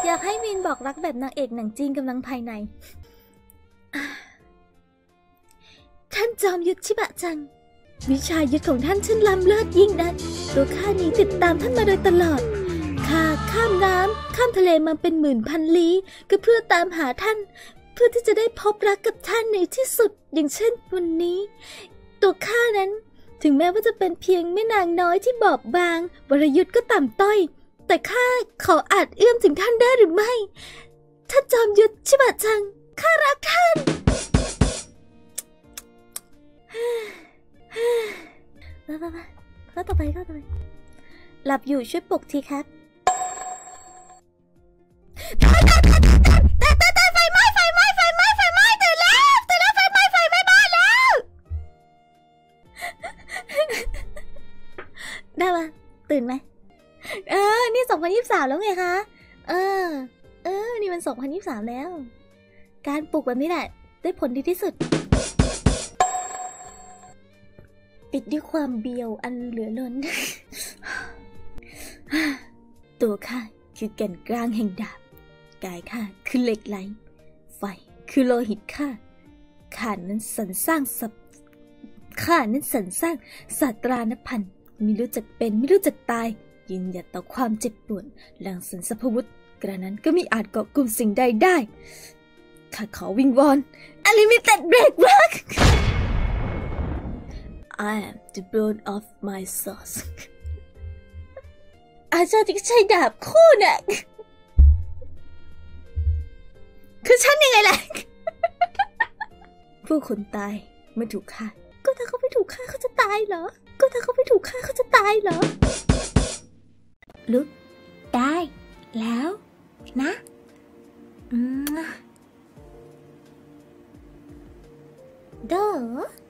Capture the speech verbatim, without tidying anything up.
อยากให้มินบอกรักแบบนางเอกหนังจีนกำลังภายในท่านจอมยุทธชิบะจังวิชายุทธของท่านช่างล้ำเลิศยิ่งนักตัวข้านี้ติดตามท่านมาโดยตลอดข้าข้ามน้ำข้ามทะเลมาเป็นหมื่นพันลี้ก็เพื่อตามหาท่านเพื่อที่จะได้พบรักกับท่านในที่สุดอย่างเช่นวันนี้ตัวข้านั้นถึงแม้ว่าจะเป็นเพียงแม่นางน้อยที่บอบบางวรยุทธก็ต่ำต้อยแต่ข้าขออาจเอื้อมถึงท่านได้หรือไม่ท่านจอมยุทธชิบะจังข้ารักท่านมามามาข้อต่อไปข้อต่อไปหลับอยู่ช่วยปลุกทีครับตายตายตายตายตายตายไฟไหม้ไฟไหม้ไฟไหม้ไฟไหม้ตื่นแล้วตื่นแล้วไฟไหม้ไฟไหม้บ้านแล้วได้ปะตื่นไหมเออนี่สองพันยี่สิบสามแล้วไงคะเออเออนี่มันสองพันยี่สิบสามแล้วการปลุกแบบนี้แหละได้ผลดีที่สุดปิดด้วยความเบียวอันเหลือล้น ตัวข้าคือแก่นกลางแห่งดาบกายข้าคือเหล็กไหลไฟคือโลหิตข้าข้านั้นสรรสร้างสับข้านั้นสรรสร้างศาสตรานพันธ์ไม่รู้จักเป็นไม่รู้จักตายยืนหยัดต่อความเจ็บปวดหลังสันสพวุธกระนั้นก็มิอาจเกาะกลุ่มสิ่งใดได้ข้าขอวิงวอน Unlimited Break Work I am the bone of my source อาจารย์ที่ใช้ดาบคู่น่ะคือฉันยังไงล่ะ ผู้คนตายไม่ถูกฆ่าก็ถ้าเขาไม่ถูกฆ่าเขาจะตายเหรอก็ถ้าเขาไม่ถูกฆ่าเขาจะตายเหรอลุกได้แล้วนะอืมเด้อ